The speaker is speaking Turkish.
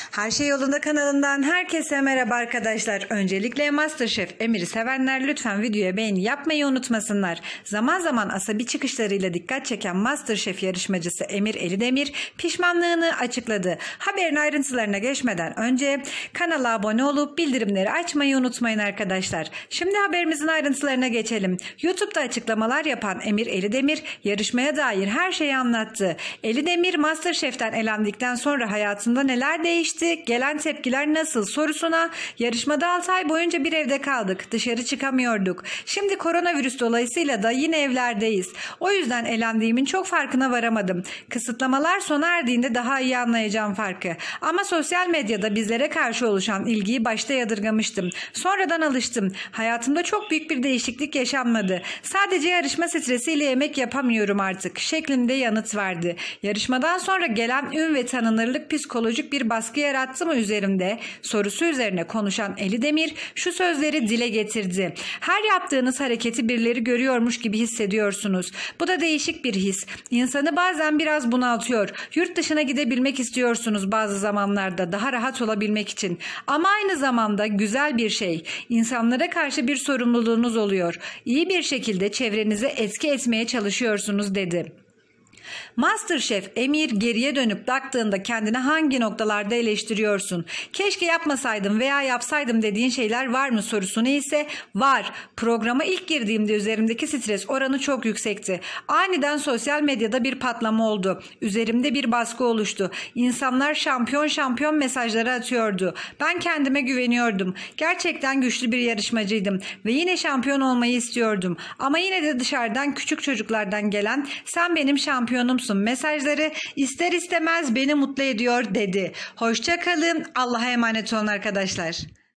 Her Şey Yolunda kanalından herkese merhaba arkadaşlar. Öncelikle MasterChef Emir'i sevenler lütfen videoya beğeni yapmayı unutmasınlar. Zaman zaman asabi çıkışlarıyla dikkat çeken MasterChef yarışmacısı Emir Elidemir pişmanlığını açıkladı. Haberin ayrıntılarına geçmeden önce kanala abone olup bildirimleri açmayı unutmayın arkadaşlar. Şimdi haberimizin ayrıntılarına geçelim. YouTube'da açıklamalar yapan Emir Elidemir yarışmaya dair her şeyi anlattı. Elidemir MasterChef'ten elendikten sonra hayatında neler değişti, gelen tepkiler nasıl sorusuna yarışmada 6 ay boyunca bir evde kaldık, dışarı çıkamıyorduk. Şimdi koronavirüs dolayısıyla da yine evlerdeyiz. O yüzden elendiğimin çok farkına varamadım. Kısıtlamalar sona erdiğinde daha iyi anlayacağım farkı. Ama sosyal medyada bizlere karşı oluşan ilgiyi başta yadırgamıştım. Sonradan alıştım. Hayatımda çok büyük bir değişiklik yaşanmadı. Sadece yarışma stresiyle yemek yapamıyorum artık şeklinde yanıt verdi. Yarışmadan sonra gelen ün ve tanınırlık psikolojik bir baskı yarattı mı üzerimde sorusu üzerine konuşan Elidemir şu sözleri dile getirdi. Her yaptığınız hareketi birileri görüyormuş gibi hissediyorsunuz. Bu da değişik bir his. İnsanı bazen biraz bunaltıyor. Yurt dışına gidebilmek istiyorsunuz bazı zamanlarda daha rahat olabilmek için. Ama aynı zamanda güzel bir şey. İnsanlara karşı bir sorumluluğunuz oluyor. İyi bir şekilde çevrenize etki etmeye çalışıyorsunuz dedi. MasterChef Emir geriye dönüp baktığında kendini hangi noktalarda eleştiriyorsun? Keşke yapmasaydım veya yapsaydım dediğin şeyler var mı sorusunu ise var. Programa ilk girdiğimde üzerimdeki stres oranı çok yüksekti. Aniden sosyal medyada bir patlama oldu. Üzerimde bir baskı oluştu. İnsanlar şampiyon mesajları atıyordu. Ben kendime güveniyordum. Gerçekten güçlü bir yarışmacıydım ve yine şampiyon olmayı istiyordum. Ama yine de dışarıdan küçük çocuklardan gelen sen benim şampiyonumsun mesajları ister istemez beni mutlu ediyor dedi. Hoşça kalın. Allah'a emanet olun arkadaşlar.